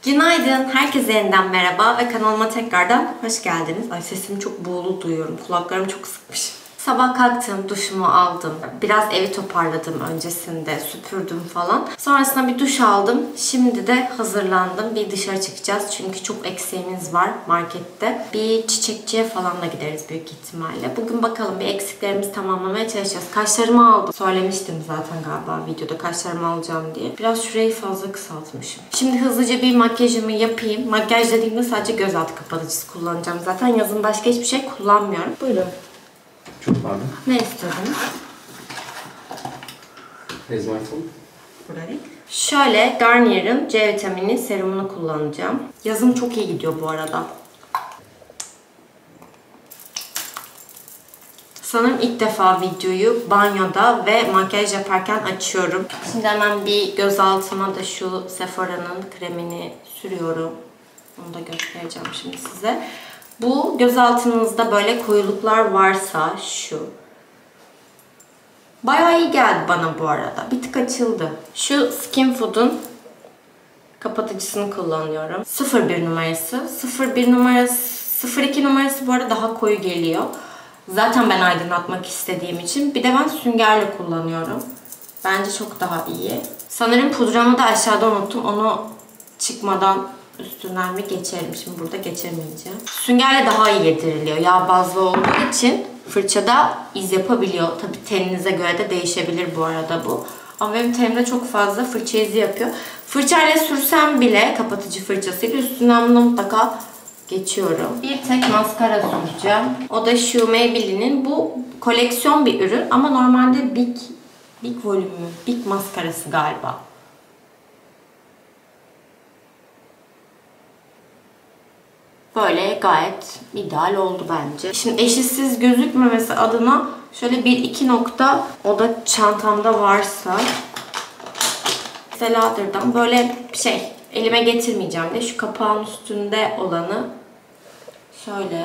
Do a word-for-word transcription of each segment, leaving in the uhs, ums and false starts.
Günaydın, herkese yeniden merhaba ve kanalıma tekrardan hoş geldiniz. Ay sesimi çok buğulu duyuyorum, kulaklarım çok sıkmış. Sabah kalktım, duşumu aldım. Biraz evi toparladım öncesinde, süpürdüm falan. Sonrasında bir duş aldım. Şimdi de hazırlandım. Bir dışarı çıkacağız çünkü çok eksiğimiz var markette. Bir çiçekçiye falan da gideriz büyük ihtimalle. Bugün bakalım bir eksiklerimizi tamamlamaya çalışacağız. Kaşlarımı aldım. Söylemiştim zaten galiba videoda kaşlarımı alacağım diye. Biraz şurayı fazla kısaltmışım. Şimdi hızlıca bir makyajımı yapayım. Makyaj dediğimde sadece gözaltı kapatıcısı kullanacağım. Zaten yazın başka hiçbir şey kullanmıyorum. Buyurun. Çok pardon. Ne istiyordunuz? Where's my phone? Burada değil. Şöyle Garnier'ın C vitamini serumunu kullanacağım. Yazım çok iyi gidiyor bu arada. Sanırım ilk defa videoyu banyoda ve makyaj yaparken açıyorum. Şimdi hemen bir göz altıma da şu Sephora'nın kremini sürüyorum. Onu da göstereceğim şimdi size. Bu göz altınızda böyle koyuluklar varsa şu. Bayağı iyi geldi bana bu arada. Bir tık açıldı. Şu Skin Food'un kapatıcısını kullanıyorum. sıfır bir numarası. sıfır bir numarası, sıfır iki numarası bu arada daha koyu geliyor. Zaten ben aydınlatmak istediğim için. Bir de ben süngerle kullanıyorum. Bence çok daha iyi. Sanırım pudramı da aşağıda unuttum. Onu çıkmadan üstünden bir geçerim. Şimdi burada geçemeyeceğim. Süngerle daha iyi yediriliyor. Yağ bazlı olduğu için fırçada iz yapabiliyor. Tabii teninize göre de değişebilir bu arada bu. Ama benim tenimde çok fazla fırça izi yapıyor. Fırçayla sürsem bile kapatıcı fırçasıyla üstünden bunu mutlaka geçiyorum. Bir tek maskara süreceğim. O da şu Maybelline'in bu koleksiyon bir ürün ama normalde Big Big volümü, Big maskarası galiba. Böyle gayet ideal oldu bence. Şimdi eşitsiz gözükmemesi adına şöyle bir iki nokta o da çantamda varsa Seladır'dan böyle şey elime getirmeyeceğim de şu kapağın üstünde olanı şöyle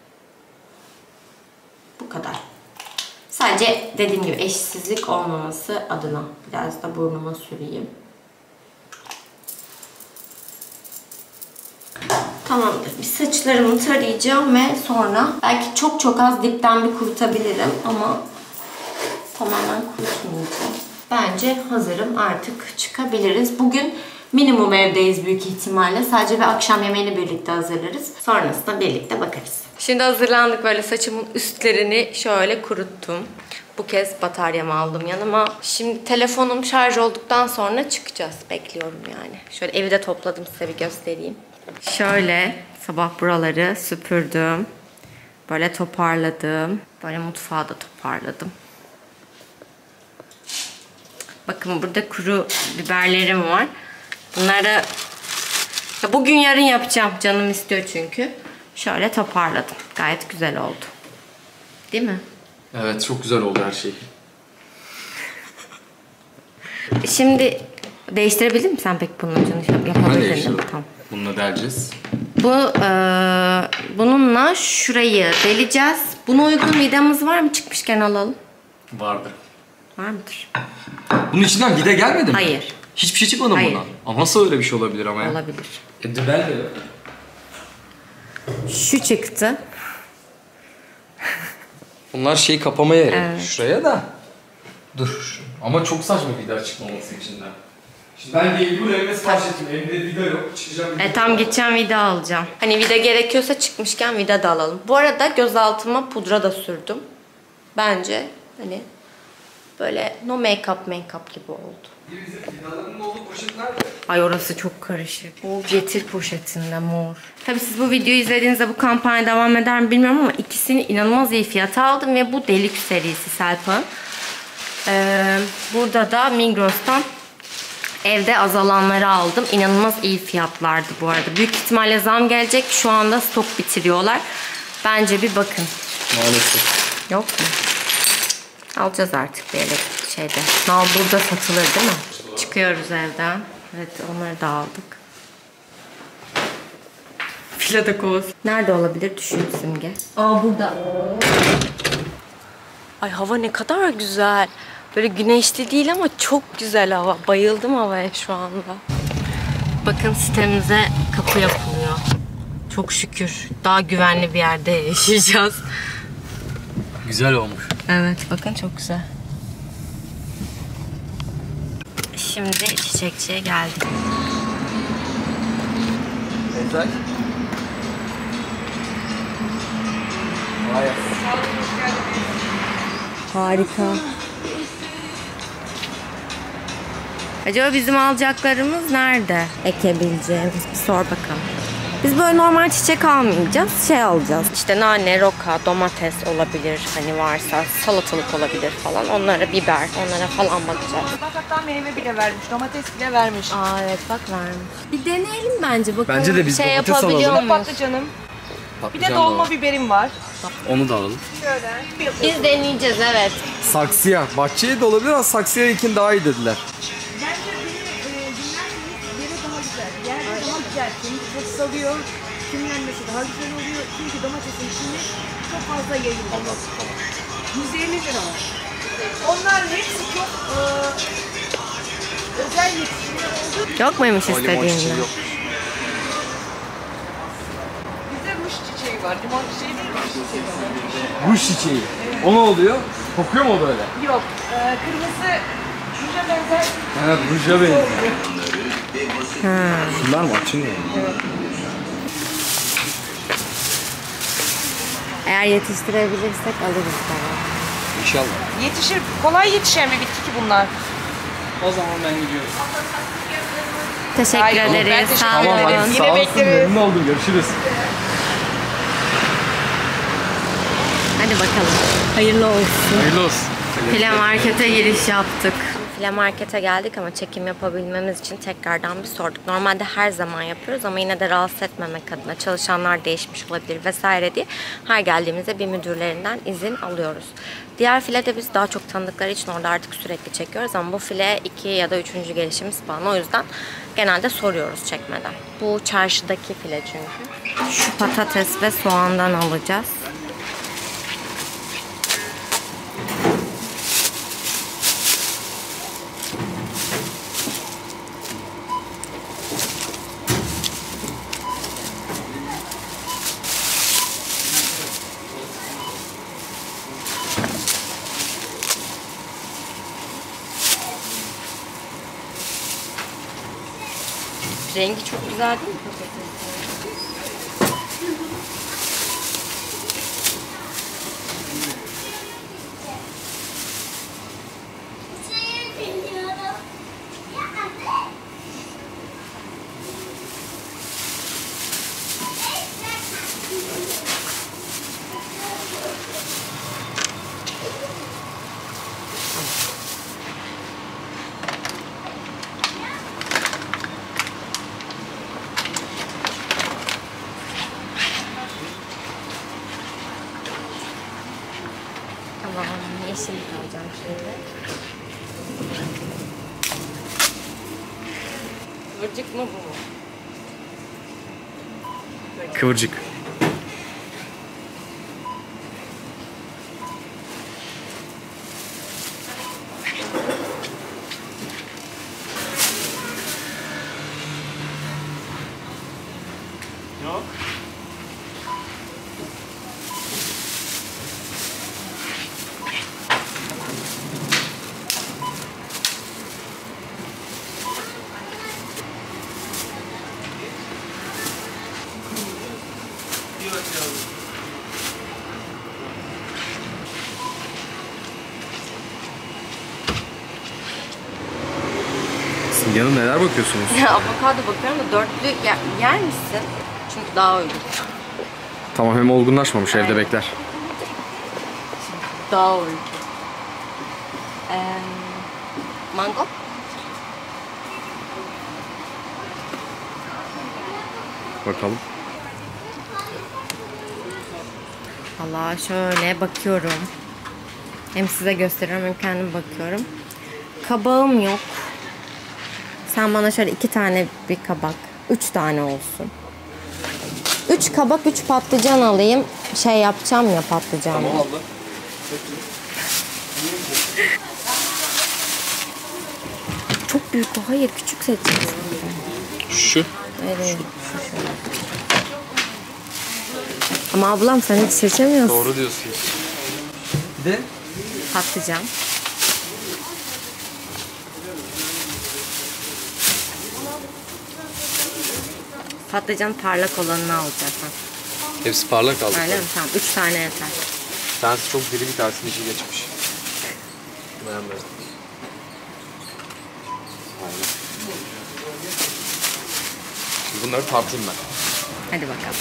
bu kadar. Sadece dediğim gibi eşsizlik olmaması adına biraz da burnuma süreyim. Tamamdır. Bir saçlarımı tarayacağım ve sonra belki çok çok az dipten bir kurutabilirim ama tamamen kurutmayacağım. Bence hazırım. Artık çıkabiliriz. Bugün minimum evdeyiz büyük ihtimalle. Sadece bir akşam yemeğini birlikte hazırlarız. Sonrasında birlikte bakarız. Şimdi hazırlandık. Böyle saçımın üstlerini şöyle kuruttum. Bu kez bataryamı aldım yanıma. Şimdi telefonum şarj olduktan sonra çıkacağız. Bekliyorum yani. Şöyle evi de topladım, size bir göstereyim. Şöyle sabah buraları süpürdüm. Böyle toparladım. Böyle mutfağı da toparladım. Bakın burada kuru biberlerim var. Bunları bugün yarın yapacağım. Canım istiyor çünkü. Şöyle toparladım. Gayet güzel oldu. Değil mi? Evet, çok güzel oldu her şey. Şimdi değiştirebildin mi sen pek bunun ucunu? Yapabildin mi? Tamam. Bununla deleceğiz. Bu e, bununla şurayı deleceğiz. Buna uygun vidamız var mı? Çıkmışken alalım. Vardır. Var mıdır? Bunun içinden vida gelmedi mi? Hayır. Hiçbir şey çıkmadı mı bundan? Ama nasıl öyle bir şey olabilir ama ya? Olabilir. E dibel de yok. Şu çıktı. Bunlar şey kapama yeri. Evet. Şuraya da. Dur. Ama çok saçma vida çıkmaması içinden. Şimdi ben gelip buraya evime sipariş ettim. Evimde vida yok. Çıkacağım. E tam gideceğim vida alacağım. Hani vida gerekiyorsa çıkmışken vida da alalım. Bu arada gözaltıma pudra da sürdüm. Bence hani böyle no make-up make-up gibi oldu. Vidaların olduğu poşet nerede? Ay orası çok karışık. O getir poşetinde mor. Tabii siz bu videoyu izlediğinizde bu kampanya devam eder mi bilmiyorum ama ikisini inanılmaz iyi fiyata aldım ve bu Deluxe serisi Selpak'ın. Ee, burada da Migros'tan evde azalanları aldım. İnanılmaz iyi fiyatlardı bu arada. Büyük ihtimalle zam gelecek. Şu anda stok bitiriyorlar. Bence bir bakın. Maalesef. Yok mu? Alacağız artık bir elektrik şeyde. Nal burada satılır değil mi? Çıkıyoruz evden. Evet, onları da aldık. Filada kovası. Nerede olabilir? Düşün Simge. Aa burada. Ay hava ne kadar güzel. Böyle güneşli değil ama çok güzel hava. Bayıldım havaya şu anda. Bakın sitemize kapı yapılıyor. Çok şükür daha güvenli bir yerde yaşayacağız. Güzel olmuş. Evet bakın çok güzel. Şimdi çiçekçiye geldik. Güzel. Vay. Harika. Acaba bizim alacaklarımız nerede? Ekebileceğimiz bir sor bakalım. Biz böyle normal çiçek almayacağız, şey alacağız. İşte nane, roka, domates olabilir hani varsa, salatalık olabilir falan. Onlara biber, onlara falan bakacağız. Bak hatta meyve bile vermiş, domates bile vermiş. Aa evet bak vermiş. Bir deneyelim bence bakalım. Bence de biz şey domates yapabiliyor alalım. muyuz? Patlıcanım. Bir Patlıcan de da dolma var. biberim var. Onu da alalım. Şöyle. Biz deneyeceğiz evet. Saksıya. Bahçeye de olabilir ama saksıya ekin daha iyi dediler. Bence beni e, dinlerseniz yere daha güzel. Yerde daha güzel. Çünkü çok salıyor. Kimlenmesi daha güzel oluyor. Çünkü domatesin içinde çok fazla yayılıyor. yüz elli lira. Onlar hepsi çok e, özel yetişimler olduğu. Yok muymuş O limon çiçeği istediğinden? yok. Bizde ruş çiçeği var. Limon çiçeği değil, ruş çiçeği var. Ruş çiçeği. O ne oluyor? Kokuyor mu o böyle? Yok. E, kırmızı ruşa benzer. Ha, ruja benziyor. Şunlar mı açılmıyor? Eğer yetiştirebilirsek alırız falan. İnşallah. Yetişir. Kolay yetişen bir bitki ki bunlar. O zaman ben gidiyorum. Teşekkür Hayır, ben ederiz. teşekkür Sağ ederim. olun. Yine Sağ olasın. bekleriz. Memnun oldum. Görüşürüz. Hadi bakalım. Hayırlı olsun. Hayırlı olsun. File markete giriş yaptık. File markete geldik ama çekim yapabilmemiz için tekrardan bir sorduk. Normalde her zaman yapıyoruz ama yine de rahatsız etmemek adına çalışanlar değişmiş olabilir vesaire diye her geldiğimizde bir müdürlerinden izin alıyoruz. Diğer filede biz daha çok tanıdıkları için orada artık sürekli çekiyoruz ama bu file iki ya da üçüncü gelişimiz falan. O yüzden genelde soruyoruz çekmeden. Bu çarşıdaki file çünkü. Şu patates ve soğandan alacağız. Rengi çok güzel değil mi patatesin? Tamam, yeşil alacağım şimdi. Kıvırcık mı bu mu? Kıvırcık. Yok. Simge Hanım neler bakıyorsunuz? Avokado bakıyorum da dörtlü yer, yer misin? Çünkü daha uygun. Tamam, hem olgunlaşmamış, evde bekler. Daha uygun. Ee, mango? Bakalım. Allah şöyle bakıyorum. Hem size gösteriyorum hem kendim bakıyorum. Kabağım yok. Sen bana şöyle iki tane bir kabak. Üç tane olsun. Üç kabak, üç patlıcan alayım. Şey yapacağım ya patlıcanla. Tamam abla. Çok büyük o. Hayır küçük seçeceğiz. Şu. Evet. Ama ablam sen hiç seçemiyorsun. Doğru diyorsunuz. Bir de Patlıcan. Patlıcan parlak olanını alacaksın. hepsi parlak aldı. Öyle mi? Tamam. Üç tane yeter. Tanesi çok diri, bir tanesinin işi geçmiş. Beğenmedim. Aynen. Şimdi bunları tartayım ben. Hadi bakalım.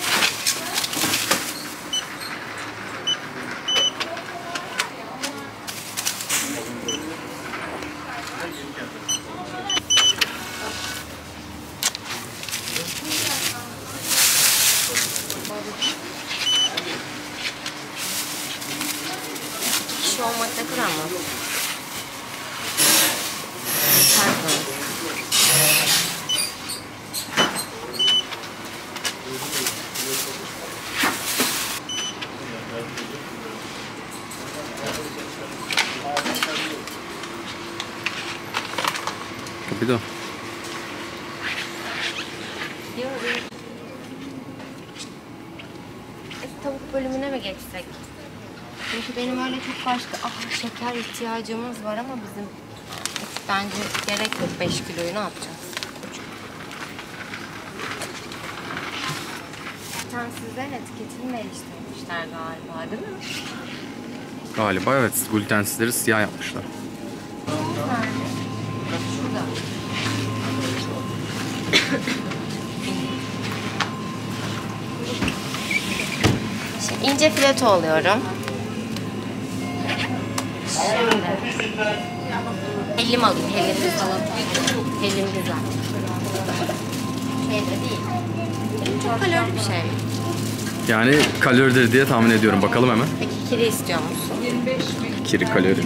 Kişi olmak ne kadar mı? Pardon. Bir de. Tavuk bölümüne mi geçsek? Çünkü benim öyle çok başka ah, şeker ihtiyacımız var ama bizim bence gerek yok. beş kiloyu ne yapacağız? Glutensizlerin etiketini değiştirmişler galiba, değil mi? Galiba evet. Glutensizleri siyah yapmışlar. Şurada. Şimdi ince fileto alıyorum. Şimdi hellim alayım. Hellimli salata. Hellim güzel. Şeyde değil. Hellim çok kalorili bir şey. Yani kaloridir diye tahmin ediyorum. Bakalım hemen. Peki kiri istiyor musun? Kiri kalori.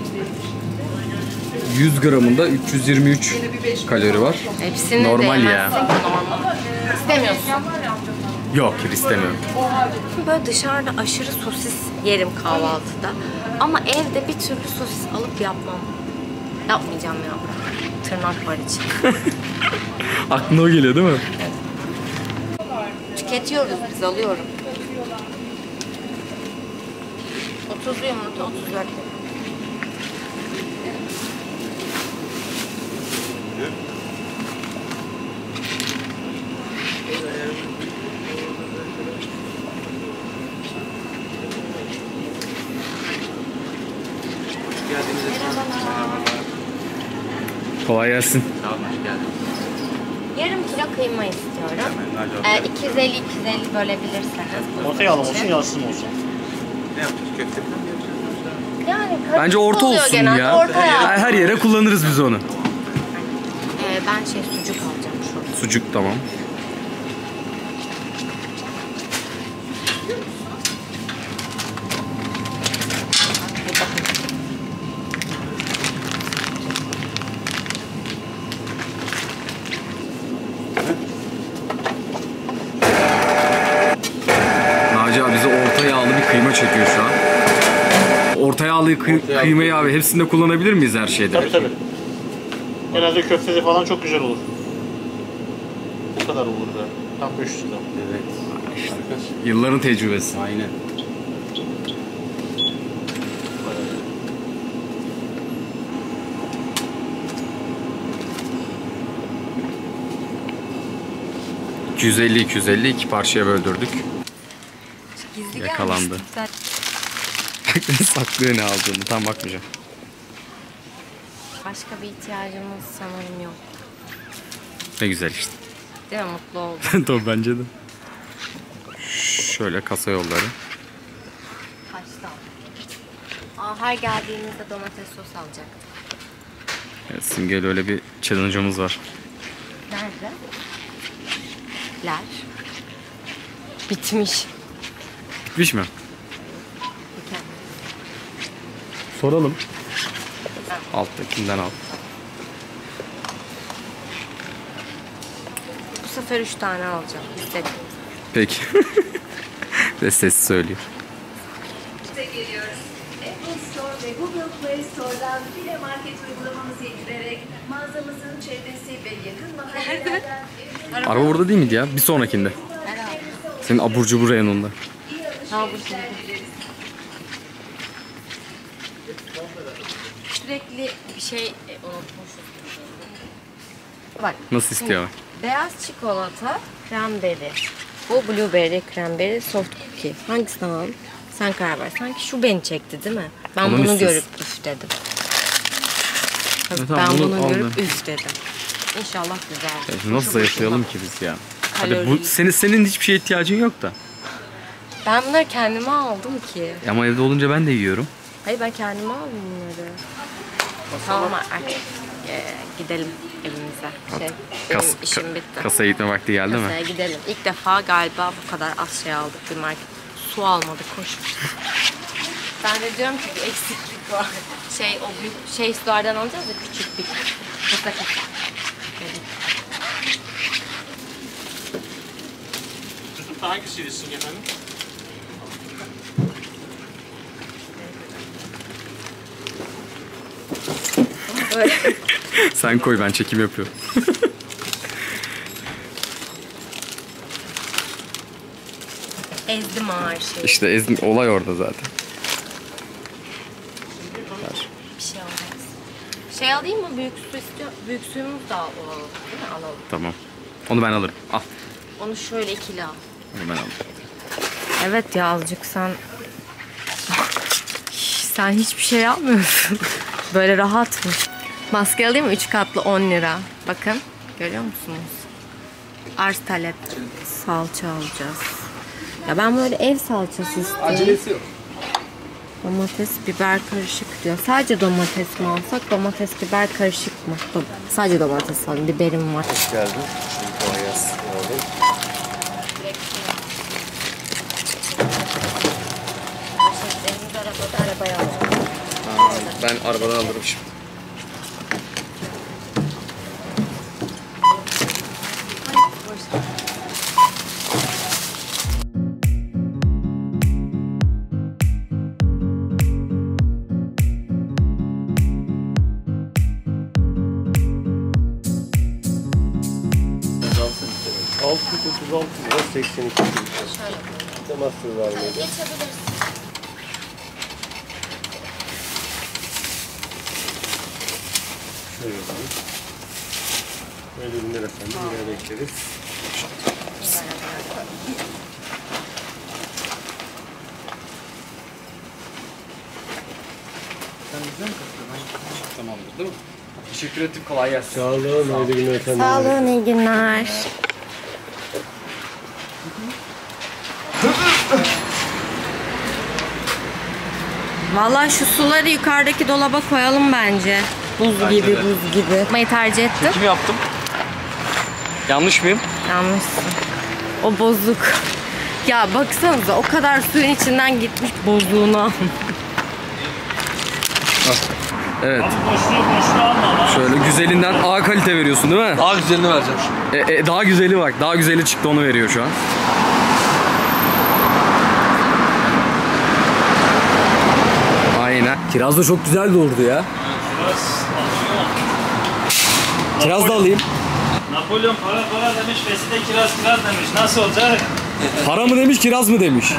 yüz gramında üç yüz yirmi üç kalori var. Hepsini Normal de ya. yemezsin ki normal. İstemiyorsun. Yok, kiri istemiyorum. Böyle dışarıda aşırı sosis yerim kahvaltıda. Ama evde bir türlü sosis alıp yapmam. Yapmayacağım ya. Tırnak var için. Aklına o geliyor değil mi? Tüketiyoruz biz, alıyorum. otuzlu yumurta, otuz dört lira. Kolay gelsin. Yarım kilo kıyma istiyorum. Ee, iki yüz elli iki yüz elli bölebilirseniz. Orta yağlı mı olsun, yağsız mı olsun? Ne yapacağız? Köfte mi? Yani Bence orta oluyor olsun genelde, ya. Orta yağ. Her yere kullanırız biz onu. Ee, ben şey sucuk alacağım şu. Sucuk tamam. Naci abi bize orta yağlı bir kıyma çekiyor şu an. Orta yağlı kıy- kıymayı abi hepsinde kullanabilir miyiz her şeyde? Tabii tabii. Genelde köftede falan çok güzel olur. Bu kadar olur da. Tam beş yüz gram. Evet. Yılların tecrübesi. Aynen. iki yüz elli iki yüz elli iki parçaya böldürdük. Gizli Yakalandı. gelmiştik. Saklıyor ne aldığını. Tam bakmayacağım. Başka bir ihtiyacımız sanırım yok. Ne güzel işte. Değil mi? Mutlu oldum. Tabii bence de. Şöyle kasa yolları. Kaçta? Aa, her geldiğimizde domates sos alacaktık. Evet, Simge'yle öyle bir challenge'ımız var. Nerede? Ler. Bitmiş. Bitmiş mi? Mükemmel. Soralım. Alttakinden al. Bu sefer üç tane alacağım. İstedim. Peki. Ve ses söylüyor. Apple Store ve Google Play Store'dan File Market uygulamamızı indirerek mağazamızın çevresi ve yakın mahallelerden... Araba burada değil miydi ya? Bir sonrakinde. Senin abur cubur reyonunda. Sürekli bir şey unutmuşuz. Bak. Nasıl istiyor? Beyaz çikolata, cranberry. Bu blueberry, cranberry, soft cookie. Hangisini alalım? Sen karar ver. Sanki şu beni çekti değil mi? Ben Onu bunu istiyorsun. görüp üf dedim. Evet, ben tamam, bunu bunu aldım. görüp üf dedim. İnşallah güzel. E, nasıl zayıflayalım ki biz ya? Hadi bu Kalori. senin senin hiçbir şeye ihtiyacın yok da. Ben bunları kendime aldım ki. Ama evde olunca ben de yiyorum. Hayır ben kendime aldım bunları. Tamam artık e, gidelim evimize. Şey, benim Kas, işim ka- bitti. kasaya gitme vakti geldi mi? Kasaya gidelim. İlk defa galiba bu kadar az şey aldık bir market. Su almadık koş. Ben de diyorum ki bir eksiklik var. Şey o büyük şey sulardan alacağız ya küçük bir kasa kasa. Çocukta hangisiydi sizin efendim? Sen koy, ben çekim yapıyorum. Ezdim ağır şey. İşte ezdim, olay orada zaten. Bir şey olmaz. Şey alayım mı? Büyük su istiyor. Büyük suyumuz da alalım. Değil mi? Alalım. Tamam. Onu ben alırım. Al. Onu şöyle ikili al. Onu ben alırım. Evet ya azıcık sen... sen hiçbir şey almıyorsun. Böyle rahat mı? Maske alayım mı? Üç katlı on lira. Bakın. Görüyor musunuz? Arz talep. Salça alacağız. Ya ben böyle ev salçası istiyorum. Acelesi yok. Domates, biber karışık diyor. Sadece domates mi alsak? Domates, biber karışık mı? Do- Sadece domates alayım. Biberim var. Hoş geldin. Kolay gelsin. Poşetlerimiz arabada, arabaya alacağım. Ben arabadan alırım şimdi. altı yüz otuz altı lira seksen iki kuruş. Temaslı var mıydı? Geçebiliriz. Şöyle yapalım. Böyle ürünler efendim. Yine bekleriz. Tamamdır değil mi? Teşekkür ettim, kolay gelsin. Sağ olun. Hayırlı günler efendim. Sağ olun, iyi günler. Vallahi şu suları yukarıdaki dolaba koyalım bence. Buz Bence gibi, de. buz gibi. Yapmayı tercih ettim. Kim yaptım? Yanlış mıyım? Yanlışsın. O bozuk. Ya baksanıza o kadar suyun içinden gitmiş bozduğuna. Evet. Şöyle güzelinden A kalite veriyorsun değil mi? Daha güzelini vereceğim şimdi. E, e, daha güzeli bak. Daha güzeli çıktı, onu veriyor şu an. Aynen. Kiraz da çok güzel doğurdu ya. Kiraz da alayım. Napolyon para para demiş, Besi de kiraz kiraz demiş. Nasıl olacak? Para mı demiş, kiraz mı demiş?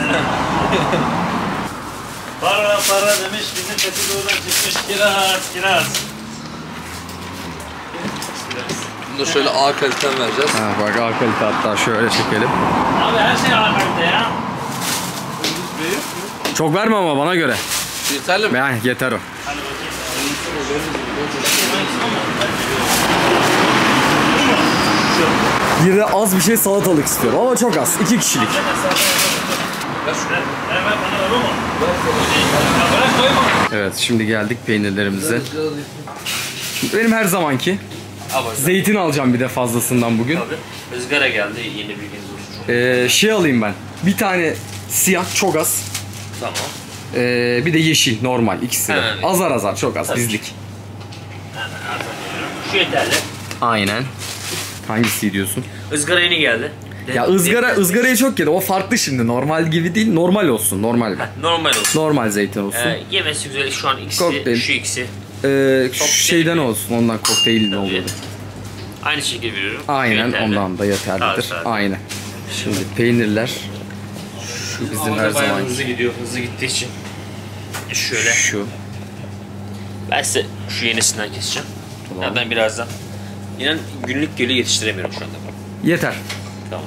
Para para demiş, bizim Besi de oradan çıkmış kiraz kiraz. Bunu da şöyle A kaliten vereceğiz. Ha, bak A kalite, hatta şöyle çekelim. Abi her şey A-kalite ya. Çok verme ama bana göre. Yeterli mi? Yani yeter o. Hadi bakayım. Bir de az bir şey salatalık istiyorum ama çok az. İki kişilik. Ver bana olur mu? Ya bırak koyma. Evet, şimdi geldik peynirlerimize. Şimdi benim her zamanki zeytin alacağım bir de fazlasından bugün. Izgara geldi, yeni bir gün. Ee, şey alayım ben. Bir tane siyah çok az. Tamam. Ee, bir de yeşil normal, ikisi de. Hemen. Azar azar, çok az, bizlik. Hemen arz ediyorum. Şu yeterli. Aynen. Hangisi diyorsun? Izgara yeni geldi. Ya ızgara ızgarayı çok yedi. O farklı şimdi. Normal gibi değil. Normal olsun. Normal. Normal olsun. Normal zeytin olsun. Ee, yemesi güzel. Şu an ikisi, Kokteyl. şu ikisi. Ee, şu şeyden olsun. Ondan kokteyl ne olur. Aynı şekilde veriyorum. Aynen Yeterli. ondan da yeterlidir. Taze, taze. Aynen. Şimdi peynirler. Şu bizim Ama her bayağı zaman. hızlı gidiyor. Hızlı gittiği için. Şöyle. Şu. Ben size şu yenisinden keseceğim. Tamam. Ya ben birazdan. İnan günlük gölü yetiştiremiyorum şu anda. Yeter. Tamam.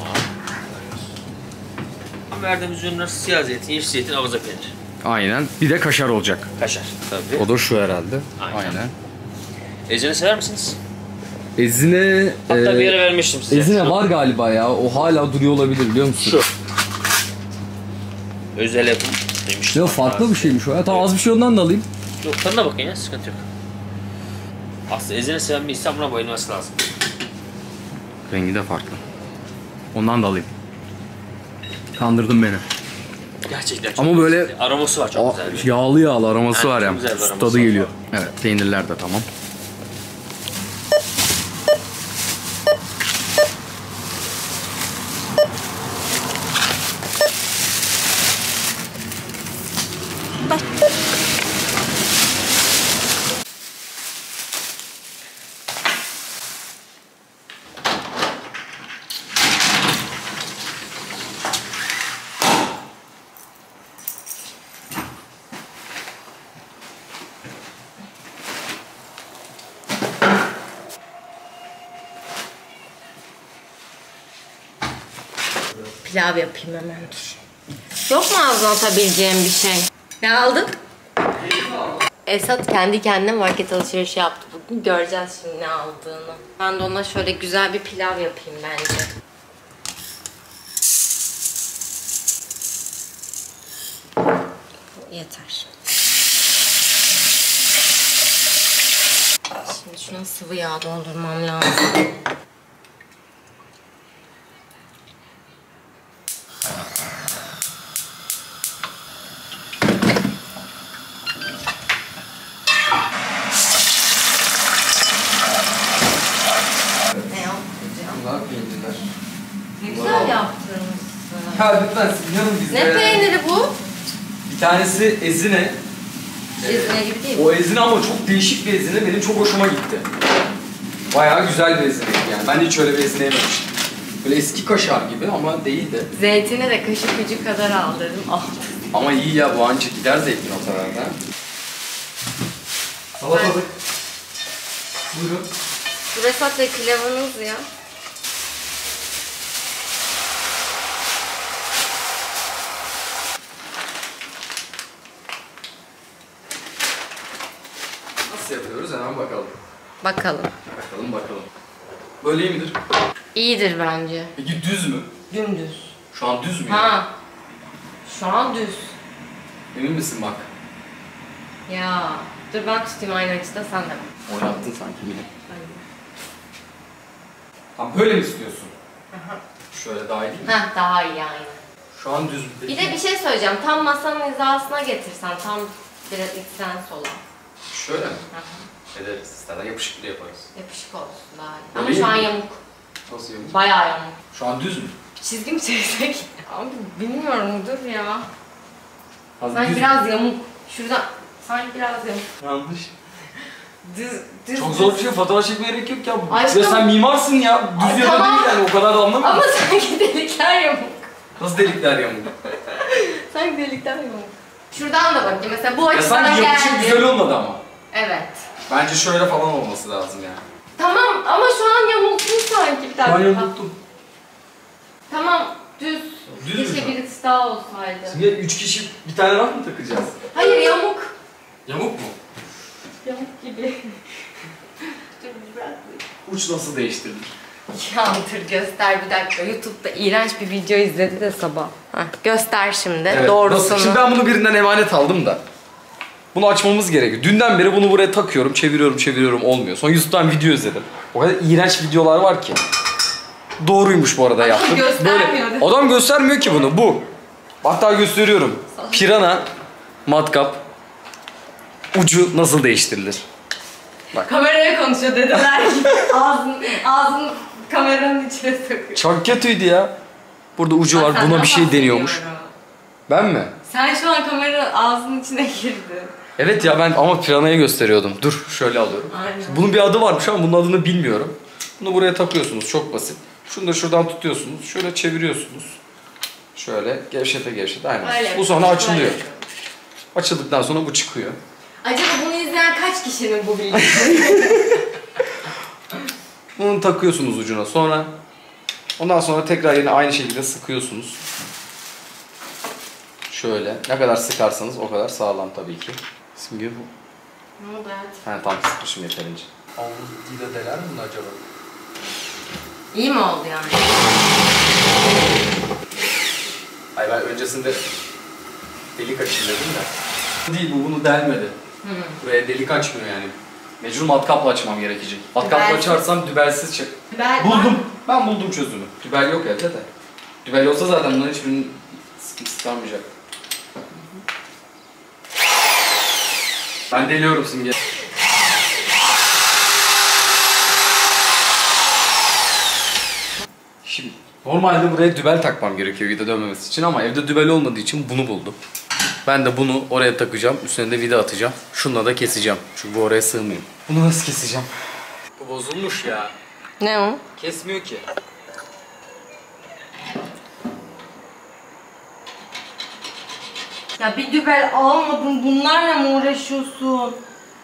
Ama verdiğimiz ürünler siyah zeytin, yeşil zeytin, avuza peynir. Aynen. Bir de kaşar olacak. Kaşar. Tabii. O da şu herhalde. Aynen. Aynen. Ezine sever misiniz? Ezine... Hatta e, bir yere vermiştim size. Ezine var galiba ya. O hala duruyor olabilir biliyor musun? Şu. Özel yapım demiştim. Ya farklı bir şeymiş o ya. Tamam az bir şey ondan da alayım. Yok tadına bakın ya, sıkıntı yok. Aslında ezine seven bir insan buna bayılması lazım. Rengi de farklı. Ondan da alayım. Kandırdın beni. Gerçekten çok Ama böyle- lezzetli. Aroması var çok Aa, güzel bir. yağlı yağlı aroması Evet, var ya. çok güzel bir Su aroması tadı var. geliyor. Evet peynirler de tamam. Pilav yapayım hemen dur. Yok mu ağzına atabileceğim bir şey? Ne aldın? Esat kendi kendine market alışverişi yaptı bugün. Göreceğiz şimdi ne aldığını. Ben de ona şöyle güzel bir pilav yapayım bence. Yeter. Şimdi şuna sıvı yağ doldurmam lazım. Ne yapacağım? Bunlar peynirler. Ne güzel yaptırmışsın. Ya lütfen inanın bize. Ne peyniri bu? Bir tanesi ezine. Ezine gibi değil mi? O ezine ama çok değişik bir ezine. Benim çok hoşuma gitti. Bayağı güzel bir ezine yani. Ben hiç öyle bir ezine yememiştim. Böyle eski kaşar gibi ama değil de. Zeytini de kaşık ucu kadar aldırdım. Ah. Ama iyi ya bu anca gider zeytin o kadar da. Salatalık. Buyurun. Bu Esat ve pilavınız ya. Nasıl yapıyoruz hemen bakalım. Bakalım. Bakalım bakalım. Böyle iyi midir? İyidir bence. Peki düz mü? Dümdüz. Şu an düz mü? Ha. Şu an düz. Emin misin bak? Ya. Dur ben tutayım aynı açıda sen de. Oynattın sanki bile. Tam böyle mi istiyorsun? Şöyle daha iyi değil mi? Heh daha iyi yani. Şu an düz bir Bir de bir şey söyleyeceğim. Tam masanın hizasına getirsen. Tam biraz içsen sola. Şöyle mi? Aha. Ederiz. İsterden yapışıklı yaparız. Yapışık olsun daha iyi. Öyle Ama şu an mi? yamuk. Nasıl yapayım? Bayağı yamuk. Şu an düz mü? Bir çizgi mi çeksek? Abi bilmiyorum dur ya. Az Sanki düz mü? biraz yamuk. Şuradan sanki biraz yamuk. Yanlış. Düz, düz, Çok düz. zor bir şey. Fotoğraf çekmeye gerek yok ya. Aşkım. Ya sen mimarsın ya. Düz Ay, ya da tamam. değil yani. O kadar da anlamıyorum. Ama sanki delikler yamuk. Nasıl delikler yamuk? Sanki delikler yamuk. Şuradan da bakayım. Mesela bu Ya açıdan sanki yapışık geldi. güzel olmadı ama. Evet. Bence şöyle falan olması lazım yani. Tamam ama şu an yamultun sanki bir dakika. Şu an yamulttum. Tamam düz. Düz mü Keşke şu an? birisi daha olsaydı. Şimdi üç kişi bir tane raf mı takacağız? Hayır yamuk. Yamuk mu? Yamuk gibi. Dur bırak. Uç nasıl değiştirilir? Ya dur göster bir dakika. YouTube'da iğrenç bir video izledi de sabah. Heh, göster şimdi doğrusunu. Nasıl? Şimdi ben bunu birinden emanet aldım da. Bunu açmamız gerekiyor. Dünden beri bunu buraya takıyorum, çeviriyorum, çeviriyorum olmuyor. Sonra YouTube'dan video izledim. O kadar iğrenç videolar var ki. Doğruymuş bu arada yaptım. göstermiyor değil mi? Adam göstermiyor ki bunu. Bu. Hatta gösteriyorum. Pirana, matkap, ucu nasıl değiştirilir? Kameraya konuşuyor dediler ki ağzını, ağzını kameranın içine sokuyor. Çok kötüydü ya. Burada ucu Bak, var. senden Buna bir şey deniyormuş. bahsediyorum. Ben mi? Sen şu an kamera ağzının içine girdin. Evet ya ben ama Piranha'ya gösteriyordum. Dur şöyle alıyorum. Aynen. Bunun bir adı varmış ama bunun adını bilmiyorum. Bunu buraya takıyorsunuz. Çok basit. Şunu da şuradan tutuyorsunuz. Şöyle çeviriyorsunuz. Şöyle gevşete gevşete. Aynen. Öyle. Bu sonra açılıyor. Öyle. Açıldıktan sonra bu çıkıyor. Acaba bunu izleyen kaç kişinin bu bilgisi? Bunu takıyorsunuz ucuna. Sonra ondan sonra tekrar yine aynı şekilde sıkıyorsunuz. Şöyle. Ne kadar sıkarsanız o kadar sağlam tabii ki. Simge bu. Ne oldu hayatım? He tam sıkmışım yeterince. Havlu dile deler mi bunu acaba? İyi mi oldu yani? Ay ben öncesinde delik açayım dedim de. Bu değil bu bunu delmedi. Hı. Buraya delik açmıyor yani. Mecbur matkapla açmam gerekecek. Matkapla Dübelsiz. açarsam dübelsiz çık. Ben Buldum. Ben buldum çözümü. Dübel yok evde de. Dübel olsa zaten bunların hiçbirinin sıkıntısı kalmayacak. Ben deliyorum Simge. Şimdi normalde buraya dübel takmam gerekiyor vida dönmemesi için ama evde dübel olmadığı için bunu buldum. Ben de bunu oraya takacağım, üstüne de vida atacağım. Şununla da keseceğim çünkü bu oraya sığmıyor. Bunu nasıl keseceğim? Bu bozulmuş ya. Ne o? Kesmiyor ki. Ya bir dübel almadın, bunlarla mı uğraşıyorsun?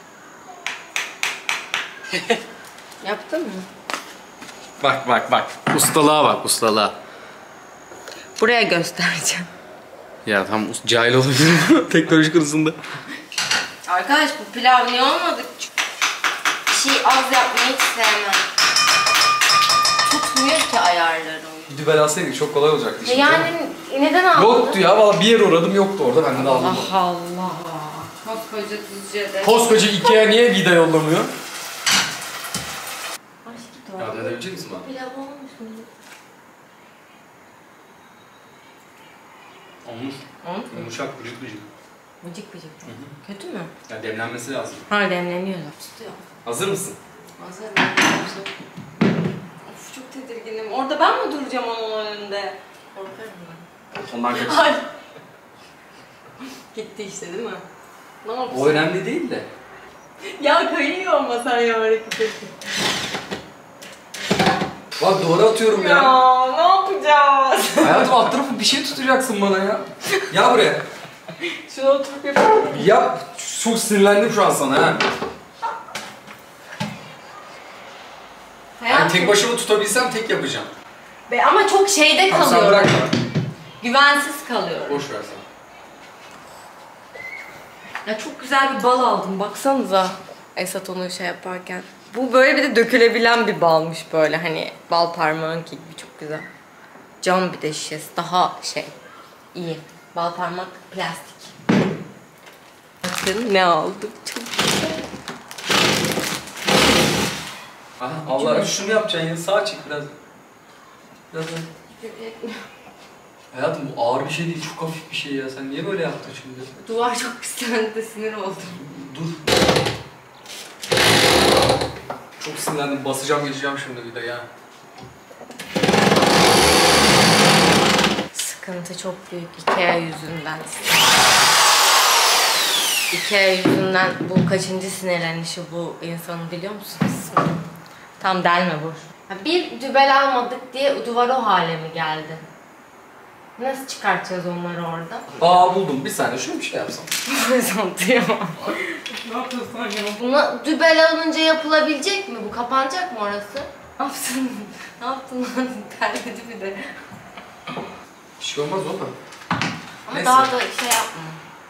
Yaptın mı? Bak bak bak. Ustalığa bak ustalığa. Buraya göstereceğim. Ya tam cahil olabilirim teknoloji konusunda. Arkadaş bu pilav niye olmadı? Bir şey az yapmayı hiç sevmem. Tutmuyor ki ayarları. Dübel alsaydık çok kolay olacaktı şimdi. Yani neden aldın? Yoktu ya valla bir yer uğradım yoktu orada ben de aldım. Allah Allah. Koskoca Düzce'de. Koskoca Ikea niye vida yollamıyor? Aşk Yardım edebilecek misin bana? Pilav olmuş mu? Olmuş. Olmuş mu? Yumuşak bıcık bıcık. Bıcık bıcık. Kötü mü? Ya demlenmesi lazım. Ha demleniyor. Tutuyor. Hazır mısın? Hazır mı? Of çok tedirginim. Orada ben mi duracağım onun önünde? Korkarım ben. Ondan kaç. Ay. Gitti işte değil mi? Ne yapıyorsun? O önemli değil de. Ya kayıyor ama sen ya hareket ettin. Bak duvara atıyorum ya. Ya ne yapacağız? Hayatım alt tarafı bir şey tutacaksın bana ya. Ya buraya. Şuna oturup yapalım. Yap. Çok sinirlendim şu an sana ha. Yani tek başıma tutabilsem tek yapacağım. Be, ama çok şeyde Tamam sen kalıyorum. bırak bana. Güvensiz kalıyorum. Boş ver sen. Ya çok güzel bir bal aldım. Baksanıza Esat onu şey yaparken. Bu böyle bir de dökülebilen bir balmış böyle hani bal parmağınki gibi çok güzel. Cam bir de şişesi daha şey iyi. Bal parmak plastik. Bakın ne aldım çok güzel. Aha, Allah şunu yapacaksın ya sağa çek biraz. Biraz daha. Hayatım bu ağır bir şey değil çok hafif bir şey ya sen niye böyle yaptın şimdi? Duvar çok pislendi de sinir oldum. Dur. Çok sinirlendim basacağım geçeceğim şimdi bir de ya. Sıkıntı çok büyük Ikea yüzünden. Ikea yüzünden bu kaçıncı sinirlenişi bu insanın biliyor musunuz? Tam delme boş. Bir dübel almadık diye duvar o hale mi geldi? Nasıl çıkartacağız onları orada? Aa buldum bir saniye şunu bir şey yapsam. Satıyor. Ne yapıyorsun ya? Buna dübel alınca yapılabilecek mi? Bu kapanacak mı orası? Ne yaptın? Ne yaptın lan? Terledi bir de. Bir şey olmaz oğlum. Ama Neyse. daha da şey yapma.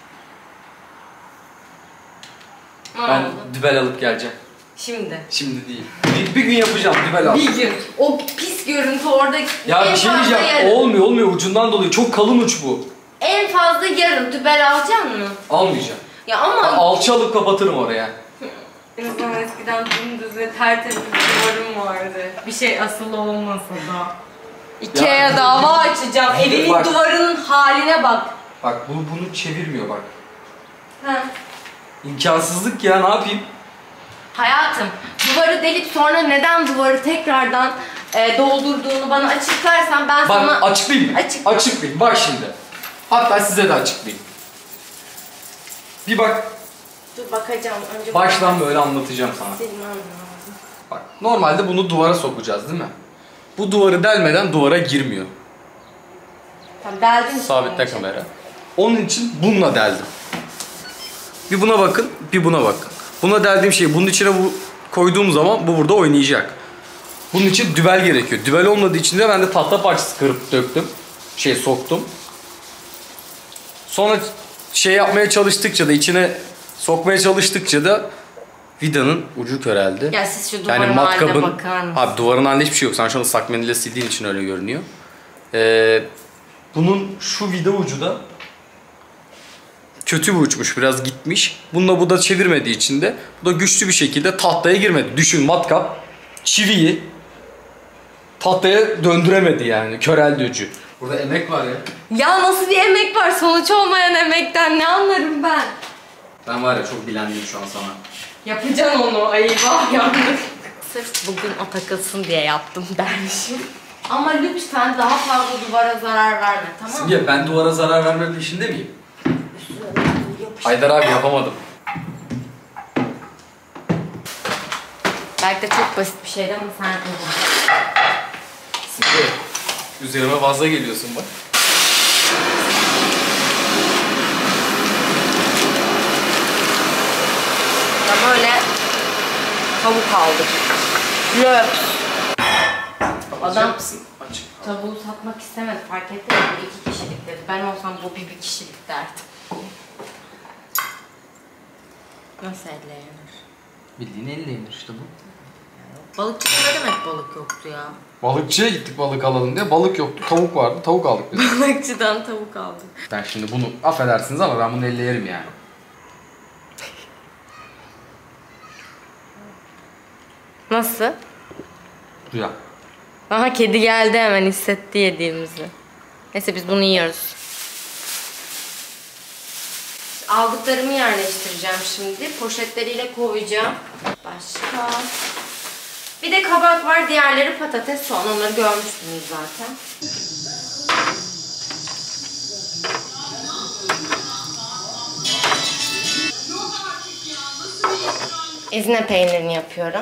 Ne Ben oldu? dübel alıp geleceğim. Şimdi. Şimdi değil. Bir, bir gün yapacağım dübel al. Bir gün. O pis görüntü orada Ya en bir şey fazla diyeceğim. yarın. Olmuyor olmuyor ucundan dolayı. Çok kalın uç bu. En fazla yarın dübel alacaksın mı? Almayacağım. Ya ama... Alçı alıp kapatırım oraya. En azından eskiden dümdüz ve tertemiz bir duvarım vardı. Bir şey asılı olmasa da. Ikea'ya Ya- dava açacağım. Evimin Bak. duvarının haline bak. Bak bu bunu çevirmiyor bak. Ha. İmkansızlık ya ne yapayım? Hayatım, duvarı delip sonra neden duvarı tekrardan e, doldurduğunu bana açıklarsan ben Bak sana... açıklayayım mı? Açık. Açıklayayım. Bak şimdi. Hatta size de açıklayayım. Bir bak. Dur bakacağım. Önce Baştan böyle anlatacağım sana. Silmem lazım. Bak normalde bunu duvara sokacağız değil mi? Bu duvarı delmeden duvara girmiyor. Tamam, deldin. Sabitle kamera. Onun için bununla deldim. Bir buna bakın, bir buna bakın. Buna deldiğim şeyi bunun içine bu koyduğum zaman bu burada oynayacak. Bunun için dübel gerekiyor. Dübel olmadığı için de ben de tahta parçası kırıp döktüm. Şey soktum. Sonra şey yapmaya çalıştıkça da içine sokmaya çalıştıkça da vidanın ucu köreldi. Ya siz şu duvarın yani haline matkabın, bakar mısınız? abi duvarın halinde hiçbir şey yok. Sen şu an ıslak mendille sildiğin için öyle görünüyor. Ee, bunun şu vida ucu da kötü bir uçmuş, biraz gitmiş. Bununla bu da çevirmediği için de bu da güçlü bir şekilde tahtaya girmedi. Düşün, matkap çiviyi tahtaya döndüremedi yani. Köreldi ucu. Burada emek var ya. Ya nasıl bir emek var? Sonuç olmayan emekten ne anlarım ben? Ben var ya çok bilendim şu an sana. Yapacaksın onu. Eyvah yandık. Sırf bugün o takılsın diye yaptım dermişim. Ama lütfen daha fazla duvara zarar verme, tamam mı? Simge, ben duvara zarar verme peşinde miyim? Haydar abi yapamadım. Belki de çok basit bir şeydi ama sen yapamadın. Simge, üzerime fazla geliyorsun bak. Ya böyle tavuk aldık. Löps. Adam mısın? Açık. tavuğu satmak istemedi, fark etti mi? Bu iki kişilik dedi. Ben olsam bu bir, bir kişilik derdim. Nasıl elle yenir? Bildiğin elle yenir işte bu. Balıkçıda ne demek balık yoktu ya? Balıkçıya gittik balık alalım diye. Balık yoktu, tavuk vardı. Tavuk aldık biz. Balıkçıdan tavuk aldık. Ben şimdi bunu affedersiniz ama ben bunu elle yerim yani. Nasıl? Rüya. Aha kedi geldi hemen hissetti yediğimizi. Neyse biz bunu yiyoruz. Aldıklarımı yerleştireceğim şimdi. Poşetleriyle koyacağım. Başka. Bir de kabak var. Diğerleri patates, soğan. Onları görmüşsünüz zaten. Ezine peynirini yapıyorum.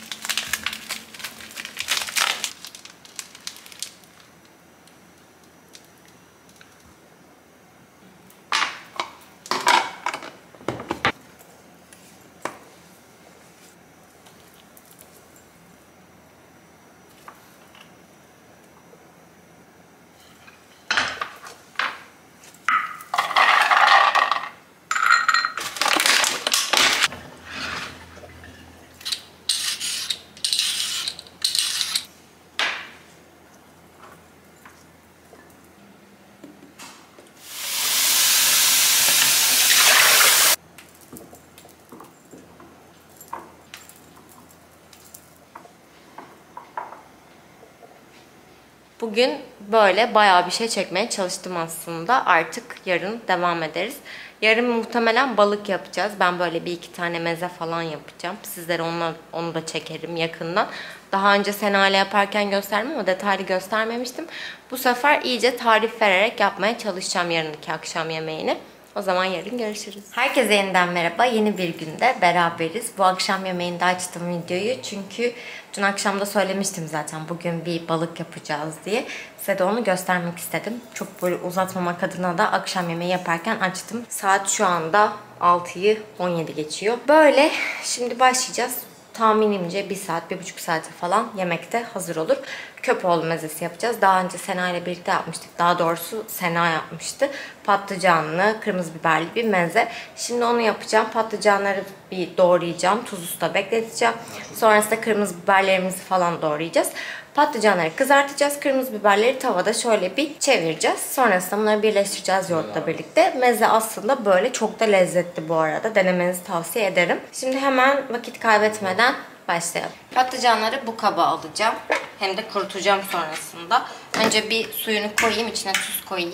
Bugün böyle bayağı bir şey çekmeye çalıştım aslında. Artık yarın devam ederiz. Yarın muhtemelen balık yapacağız. Ben böyle bir iki tane meze falan yapacağım. Sizlere onu, onu da çekerim yakından. Daha önce Sena ile yaparken gösterdim ama detaylı göstermemiştim. Bu sefer iyice tarif vererek yapmaya çalışacağım yarınki akşam yemeğini. O zaman yarın görüşürüz. Herkese yeniden merhaba. Yeni bir günde beraberiz. Bu akşam yemeğinde açtım videoyu. Çünkü dün akşam da söylemiştim zaten bugün bir balık yapacağız diye. Size de onu göstermek istedim. Çok böyle uzatmamak adına da akşam yemeği yaparken açtım. Saat şu anda altıyı on yedi geçiyor. Böyle şimdi başlayacağız. Tahminimce bir saat, bir buçuk saate falan yemekte hazır olur. Köpoğlu mezesi yapacağız. Daha önce Sena ile birlikte yapmıştık. Daha doğrusu Sena yapmıştı. Patlıcanlı, kırmızı biberli bir meze. Şimdi onu yapacağım. Patlıcanları bir doğrayacağım. Tuzlu suda bekleteceğim. Sonrasında kırmızı biberlerimizi falan doğrayacağız. Patlıcanları kızartacağız. Kırmızı biberleri tavada şöyle bir çevireceğiz. Sonrasında bunları birleştireceğiz yoğurtla birlikte. Meze aslında böyle çok da lezzetli bu arada. Denemenizi tavsiye ederim. Şimdi hemen vakit kaybetmeden başlayalım. Patlıcanları bu kaba alacağım. Hem de kurutacağım sonrasında. Önce bir suyunu koyayım. İçine tuz koyayım.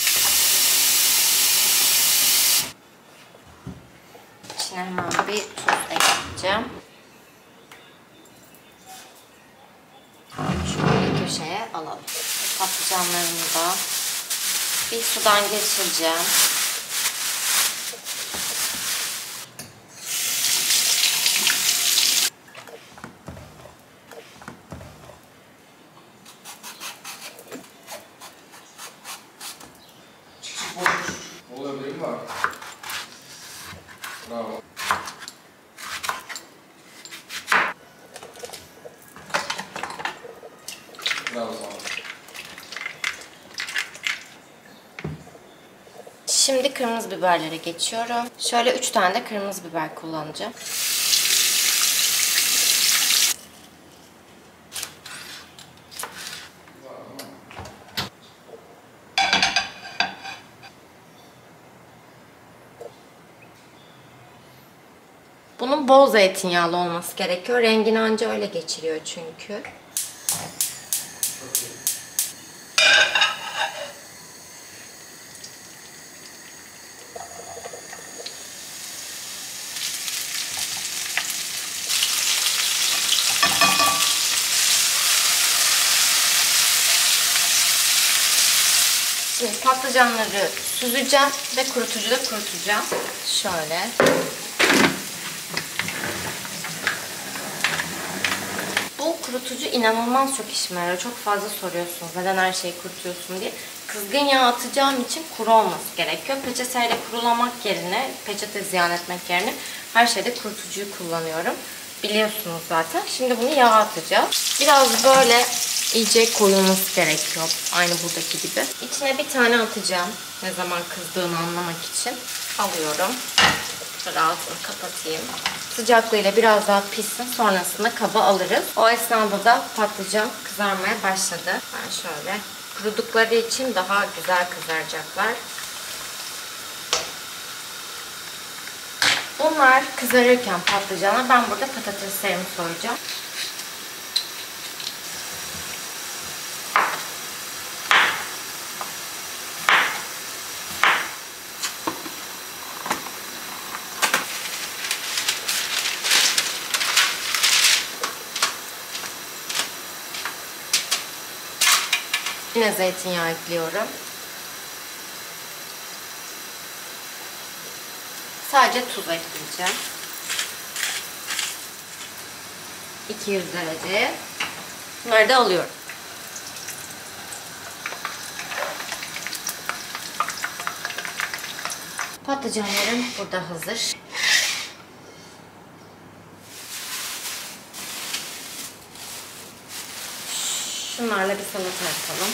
İçine hemen bir tuz ekleyeceğim. Şöyle köşeye alalım. Patlıcanlarımı da bir sudan geçireceğim. Olabilir mi? Bravo. Bravo sana. Şimdi kırmızı biberlere geçiyorum. Şöyle üç tane de kırmızı biber kullanacağım. Bunun bol zeytinyağlı olması gerekiyor. Rengini anca öyle geçiriyor çünkü. Şimdi patlıcanları süzeceğim ve kurutucuda kurutacağım. Şöyle. Bu kurutucu inanılmaz çok işime yarıyor. Çok fazla soruyorsunuz neden her şeyi kurutuyorsun diye. Kızgın yağ atacağım için kuru olması gerekiyor. Peçeteyle kurulamak yerine, peçete ziyan etmek yerine her şeyde kurutucuyu kullanıyorum. Biliyorsunuz zaten. Şimdi bunu yağa atacağız. Biraz böyle iyice koyulması gerekiyor. Aynı buradaki gibi. İçine bir tane atacağım. Ne zaman kızdığını anlamak için. Alıyorum. Şöyle altını kapatayım. Sıcaklığıyla biraz daha pişsin. Sonrasında kaba alırız. O esnada da patlıcan kızarmaya başladı. Ben şöyle kurudukları için daha güzel kızaracaklar. Bunlar kızarırken patlıcana ben burada patateslerimi soyacağım. Yine zeytinyağı ekliyorum. Sadece tuz ekleyeceğim. iki yüz dereceye. Bunları da alıyorum. Patlıcanlarım burada hazır. Şunlarla bir salata yapalım.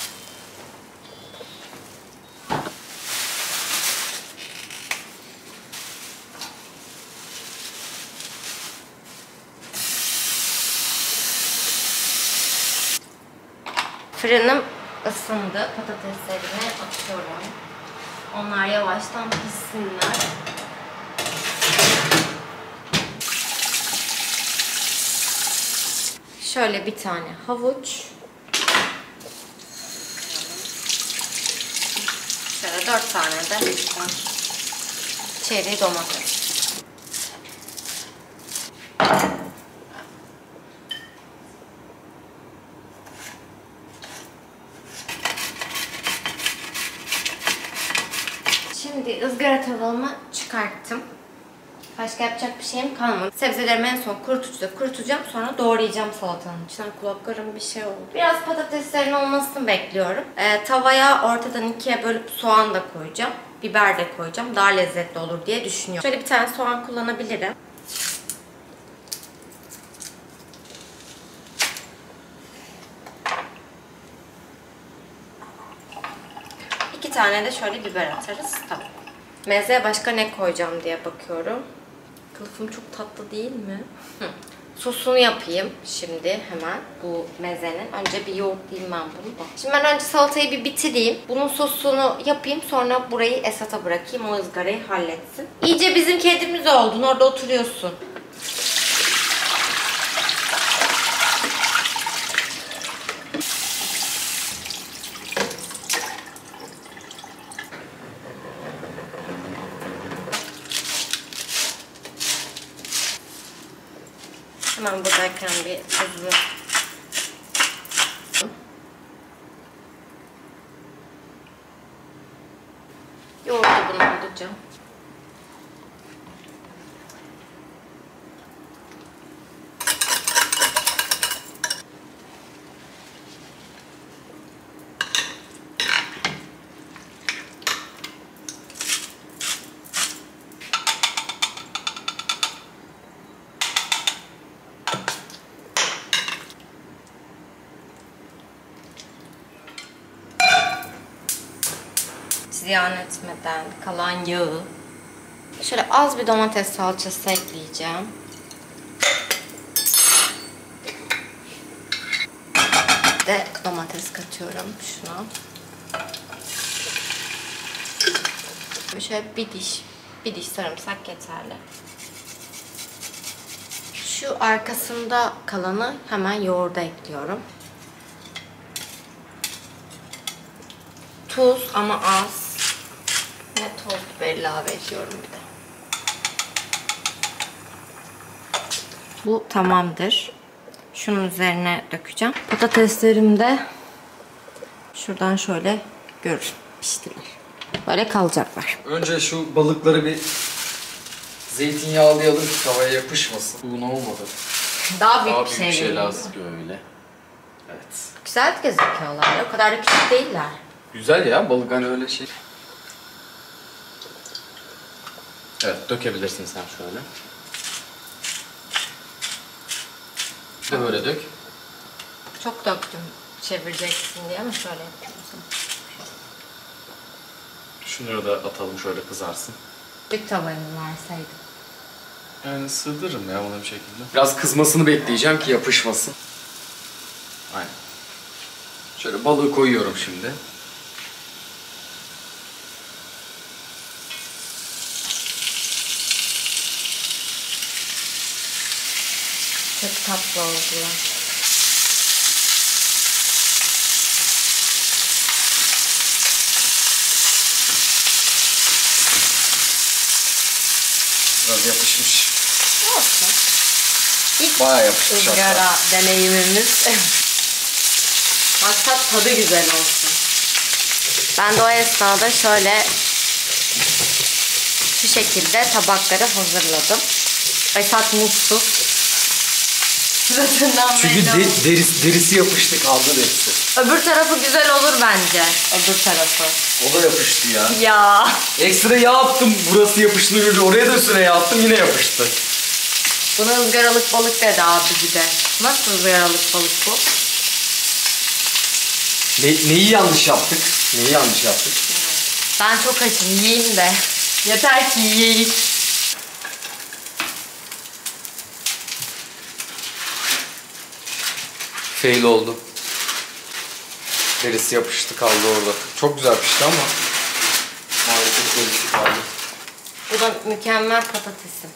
Fırınım ısındı. Patateslerimi atıyorum. Onlar yavaştan pişsinler. Şöyle bir tane havuç. Şöyle dört tane de çeri domates. Şimdi ızgara tavamı çıkarttım. Başka yapacak bir şeyim kalmadı. Sebzelerimi en son kurutucuda kurutacağım. Sonra doğrayacağım salatanın içine. Kulaklarım bir şey oldu. Biraz patateslerin olmasını bekliyorum. Ee, tavaya ortadan ikiye bölüp soğan da koyacağım. Biber de koyacağım. Daha lezzetli olur diye düşünüyorum. Şöyle bir tane soğan kullanabilirim. İki tane de şöyle biber atarız. Tamam. Mezeye başka ne koyacağım diye bakıyorum. Kılıfım çok tatlı değil mi? Hı. Sosunu yapayım şimdi hemen bu mezenin. Önce bir yoğurtlayayım ben bunu da. Şimdi ben önce salatayı bir bitireyim. Bunun sosunu yapayım. Sonra burayı Esat'a bırakayım. O ızgarayı halletsin. İyice bizim kedimiz oldun. Orada oturuyorsun. Hemen buradayken bir tuzunu Yoğurdu bunu alacağım. Ziyan etmeden kalan yağı. Şöyle az bir domates salçası ekleyeceğim. Bir de domates katıyorum şuna. Şöyle bir diş, bir diş sarımsak yeterli. Şu arkasında kalanı hemen yoğurda ekliyorum. Tuz ama az. Ve toz biber ilave ediyorum bir de. Bu tamamdır. Şunun üzerine dökeceğim. Patateslerim de şuradan şöyle görün. Piştiler. Böyle kalacaklar. Önce şu balıkları bir zeytinyağlayalım ki tavaya yapışmasın. Bu ne olmadı? Daha büyük Daha bir büyük şey, bir şey vereyim. lazım. Böyle. Evet. Güzel gözüküyorlar ya. O kadar da küçük değiller. Güzel ya balık hani öyle şey. Evet, dökebilirsin sen şöyle. Bir de böyle dök. Çok döktüm çevireceksin diye ama şöyle yapıyorum. Şunları da atalım şöyle kızarsın. Bir tavayı verseydim. Yani sığdırırım ya ona bir şekilde. Biraz kızmasını bekleyeceğim ki yapışmasın. Aynen. Şöyle balığı koyuyorum şimdi. Çok tatlı oldular. Biraz yapışmış. Olsun. İlk Bayağı yapışmış ızgara hatta. deneyimimiz. Maksat tadı güzel olsun. Ben de o esnada şöyle şu şekilde tabakları hazırladım. Esat mutsuz. Suratından Çünkü belli de, oldu. derisi, derisi yapıştı kaldı derisi. Öbür tarafı güzel olur bence. Öbür tarafı. O da yapıştı ya. Ya. Ekstra yağ attım burası yapıştığını görünce oraya da üstüne yağ attım yine yapıştı. Buna ızgaralık balık dedi abi bir de. Nasıl ızgaralık balık bu? Ne, neyi yanlış yaptık? Neyi yanlış yaptık? Ben çok açım yiyeyim de. Yeter ki yiyeyim. Fail oldu. Derisi yapıştı kaldı orada. Çok güzel pişti ama maalesef derisi kaldı. Bu da mükemmel patatesim.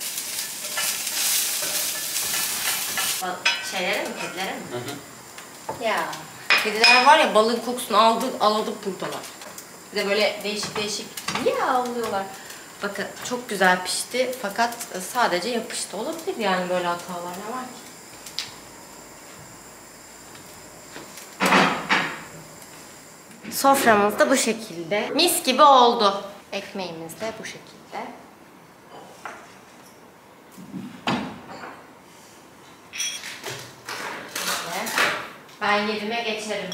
Şeylere mi, kedilere mi? Hı hı. Ya. Kediler var ya balığın kokusunu aldı, aladık buradalar. Bir de böyle değişik değişik ya avlıyorlar. Bakın çok güzel pişti fakat sadece yapıştı. Olabilir yani böyle hatalar, ne var ki? Soframız da bu şekilde. Mis gibi oldu. Ekmeğimiz de bu şekilde. Böyle. Ben yerime geçerim.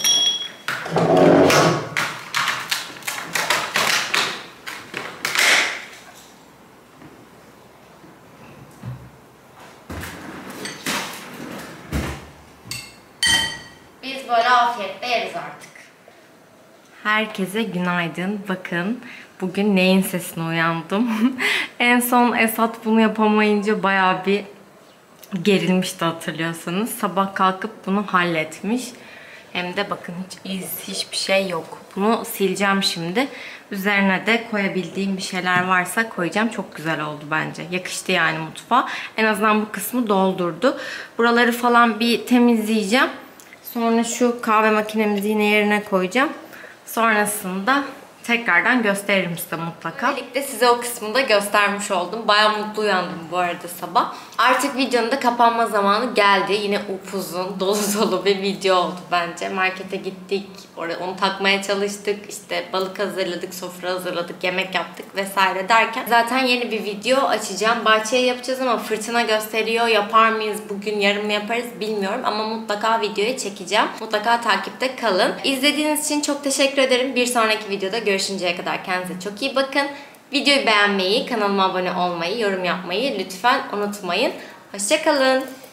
Biz böyle afiyetle yeriz artık. Herkese günaydın. Bakın bugün neyin sesine uyandım. En son Esat bunu yapamayınca bayağı bir gerilmişti hatırlıyorsanız. Sabah kalkıp bunu halletmiş. Hem de bakın hiç iz, hiçbir şey yok. Bunu sileceğim şimdi. Üzerine de koyabildiğim bir şeyler varsa koyacağım. Çok güzel oldu bence. Yakıştı yani mutfağa. En azından bu kısmı doldurdu. Buraları falan bir temizleyeceğim. Sonra şu kahve makinemizi yine yerine koyacağım. Sonrasında tekrardan gösteririm size mutlaka. Birlikte size o kısmını da göstermiş oldum. Bayağı mutlu uyandım bu arada sabah. Artık videonun da kapanma zamanı geldi. Yine upuzun, dolu dolu bir video oldu bence. Markete gittik, oraya onu takmaya çalıştık. İşte balık hazırladık, sofra hazırladık, yemek yaptık vesaire derken zaten yeni bir video açacağım. Bahçeye yapacağız ama fırtına gösteriyor. Yapar mıyız bugün, yarın mı yaparız bilmiyorum ama mutlaka videoyu çekeceğim. Mutlaka takipte kalın. İzlediğiniz için çok teşekkür ederim. Bir sonraki videoda görüşünceye kadar kendinize çok iyi bakın. Videoyu beğenmeyi, kanalıma abone olmayı, yorum yapmayı lütfen unutmayın. Hoşça kalın.